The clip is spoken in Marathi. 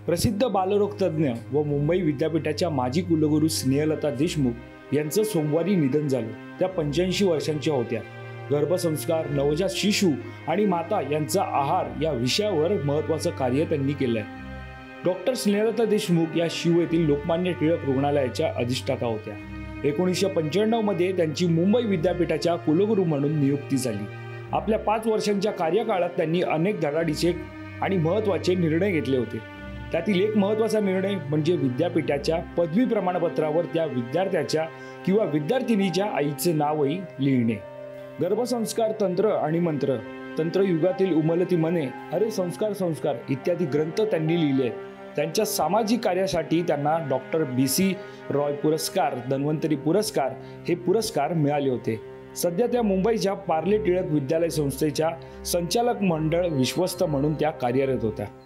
प्रसिद्ध बालरोग तज्ज्ञ व मुंबई विद्यापीठाच्या माजी कुलगुरू स्नेहलता देशमुख यांचं सोमवारी निधन झालं। त्या 85 वर्षांच्या होत्या। गर्भसंस्कार, नवजात शिशु आणि माता यांचा आहार या विषयावर महत्त्वाचं कार्य त्यांनी केलंय। डॉक्टर स्नेहलता देशमुख या शिव येथील लोकमान्य टिळक रुग्णालयाच्या अधिष्ठाता होत्या। 1995 मध्ये त्यांची मुंबई विद्यापीठाच्या कुलगुरू म्हणून नियुक्ती झाली। आपल्या 5 वर्षांच्या कार्यकाळात त्यांनी अनेक धडाडीचे आणि महत्त्वाचे निर्णय घेतले होते। त्यातील एक महत्त्वाचा निर्णय म्हणजे विद्यापीठाच्या पदवी प्रमाणपत्रावर त्या विद्यार्थ्याच्या किंवा विद्यार्थिनीच्या आईचे नावही लिहिणे। गर्भसंस्कार तंत्र आणि मंत्र, तंत्रयुगातील उमलती मने, अरे संस्कार संस्कार इत्यादी ग्रंथ त्यांनी लिहिले। त्यांच्या सामाजिक कार्यासाठी त्यांना डॉक्टर BC रॉय पुरस्कार, धन्वंतरी पुरस्कार हे पुरस्कार मिळाले होते। सध्या त्या मुंबईच्या पार्ले टिळक विद्यालय संस्थेच्या संचालक मंडळ विश्वस्त म्हणून त्या कार्यरत होत्या।